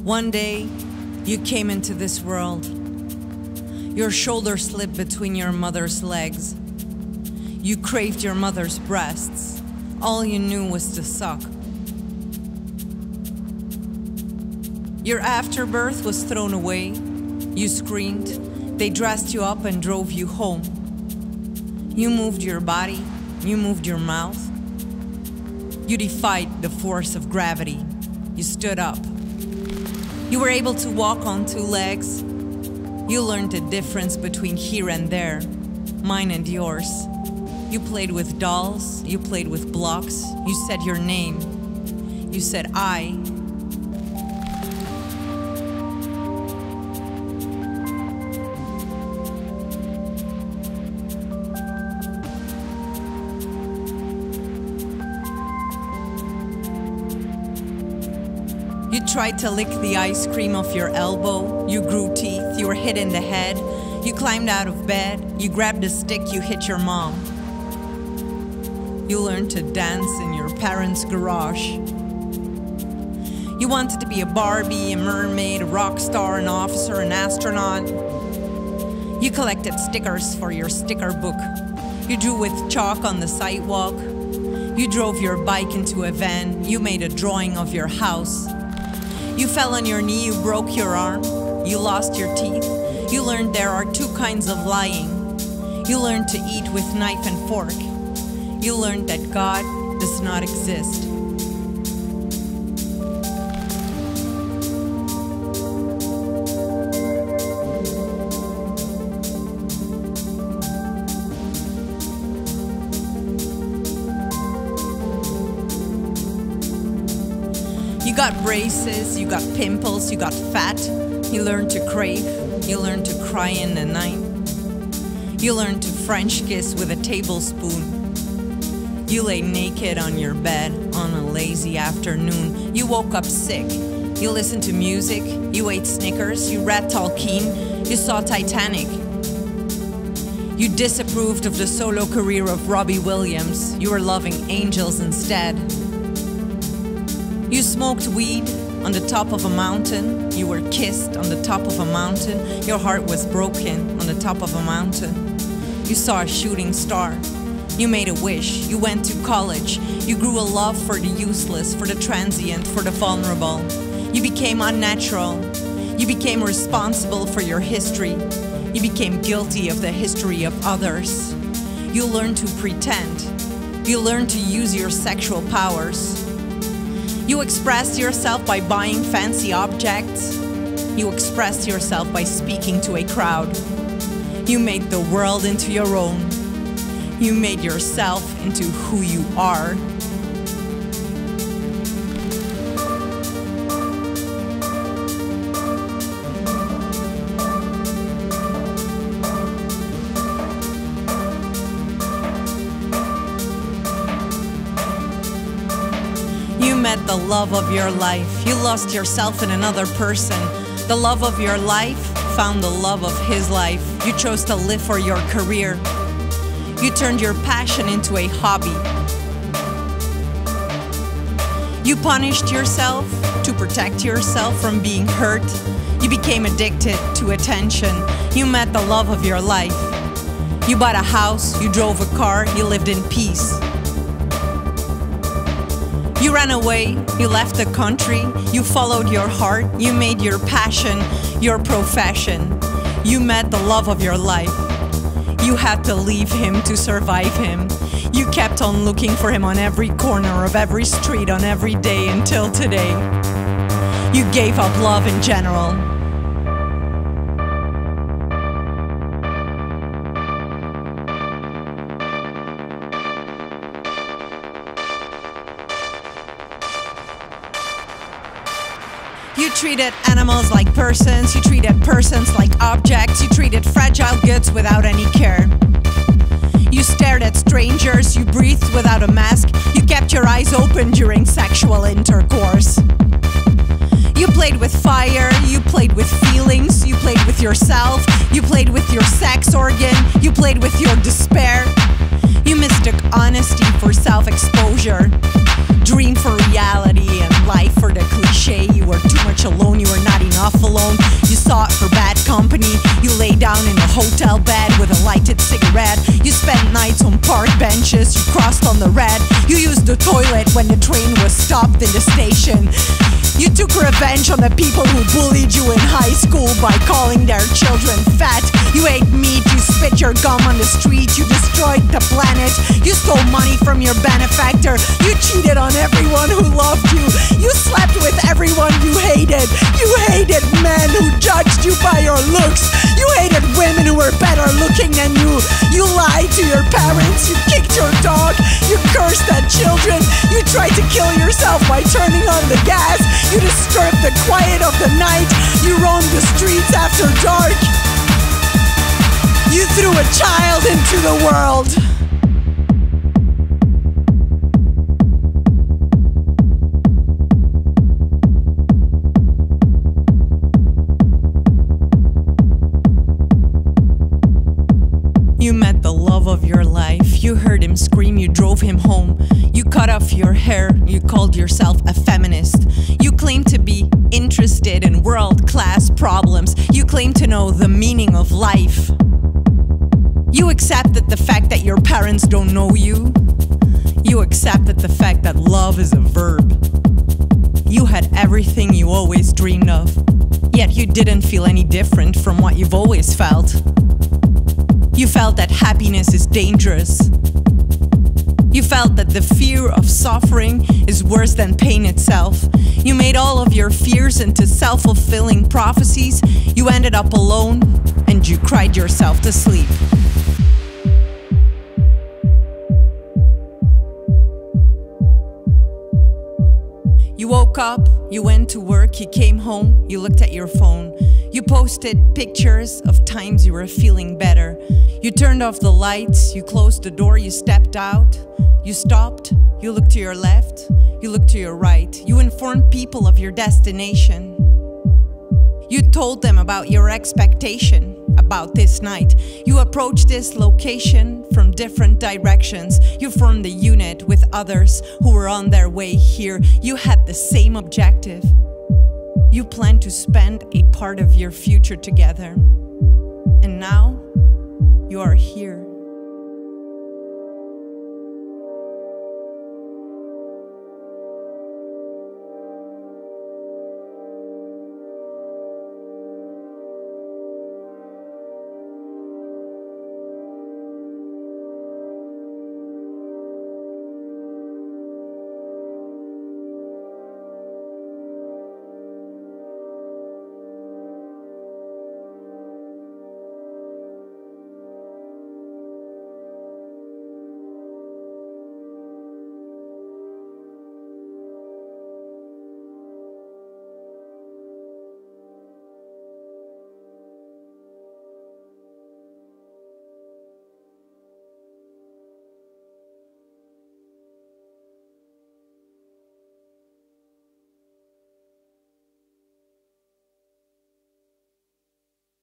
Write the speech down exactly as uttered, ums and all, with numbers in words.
One day, you came into this world. Your shoulder slipped between your mother's legs. You craved your mother's breasts. All you knew was to suck. Your afterbirth was thrown away. You screamed. They dressed you up and drove you home. You moved your body. You moved your mouth. You defied the force of gravity. You stood up. You were able to walk on two legs. You learned the difference between here and there, mine and yours. You played with dolls. You played with blocks. You said your name. You said I. You tried to lick the ice cream off your elbow. You grew teeth. You were hit in the head. You climbed out of bed. You grabbed a stick. You hit your mom. You learned to dance in your parents' garage. You wanted to be a Barbie, a mermaid, a rock star, an officer, an astronaut. You collected stickers for your sticker book. You drew with chalk on the sidewalk. You drove your bike into a van. You made a drawing of your house. You fell on your knee, you broke your arm, you lost your teeth. You learned there are two kinds of lying. You learned to eat with knife and fork. You learned that God does not exist. You got braces, you got pimples, you got fat. You learned to crave, you learned to cry in the night. You learned to French kiss with a tablespoon. You lay naked on your bed on a lazy afternoon. You woke up sick, you listened to music, you ate Snickers, you read Tolkien, you saw Titanic. You disapproved of the solo career of Robbie Williams, you were loving angels instead. You smoked weed on the top of a mountain. You were kissed on the top of a mountain. Your heart was broken on the top of a mountain. You saw a shooting star. You made a wish. You went to college. You grew a love for the useless, for the transient, for the vulnerable. You became unnatural. You became responsible for your history. You became guilty of the history of others. You learned to pretend. You learned to use your sexual powers. You expressed yourself by buying fancy objects. You expressed yourself by speaking to a crowd. You made the world into your own. You made yourself into who you are. You met the love of your life. You lost yourself in another person. The love of your life found the love of his life. You chose to live for your career. You turned your passion into a hobby. You punished yourself to protect yourself from being hurt. You became addicted to attention. You met the love of your life. You bought a house, you drove a car, you lived in peace. You ran away, you left the country, you followed your heart, you made your passion your profession. You met the love of your life. You had to leave him to survive him. You kept on looking for him on every corner of every street on every day until today. You gave up love in general. You treated animals like persons, you treated persons like objects, you treated fragile goods without any care. You stared at strangers, you breathed without a mask, you kept your eyes open during sexual intercourse. You played with fire, you played with feelings, you played with yourself, you played with your sex organ, you played with your despair. You mistook honesty for self-exposure. dream for reality and life for the cliche. You were too much alone, you were not enough alone. You sought for bad company. You lay down in a hotel bed with a lighted cigarette. You spent nights on park benches. You crossed on the red. You used the toilet when the train was stopped in the station. You took revenge on the people who bullied you in high school by calling their children fat. You ate meat, you spit your gum on the street, you destroyed the planet. You stole money from your benefactor. You cheated on everyone who loved you. You slept with everyone you hated. You hated men who judged you by your looks. You hated women who were better looking than you. You lied to your parents. You kicked your dog. You cursed at children. You tried to kill yourself by turning on the gas. You disturbed the quiet of the night. You roamed the streets after dark. You threw a child into the world. You met the love of your life. You heard him scream, you drove him home. You cut off your hair, you called yourself a feminist. You claim to be interested in world-class problems. You claim to know the meaning of life. You accepted the fact that your parents don't know you. You accepted the fact that love is a verb. You had everything you always dreamed of, yet you didn't feel any different from what you've always felt. You felt that happiness is dangerous. You felt that the fear of suffering is worse than pain itself. You made all of your fears into self-fulfilling prophecies. You ended up alone and you cried yourself to sleep. You woke up, you went to work, you came home, you looked at your phone. You posted pictures of times you were feeling better. You turned off the lights, you closed the door, you stepped out. You stopped, you looked to your left, you looked to your right. You informed people of your destination. You told them about your expectation about this night. You approached this location from different directions. You formed a unit with others who were on their way here. You had the same objective. You planned to spend a part of your future together. And now, you are here.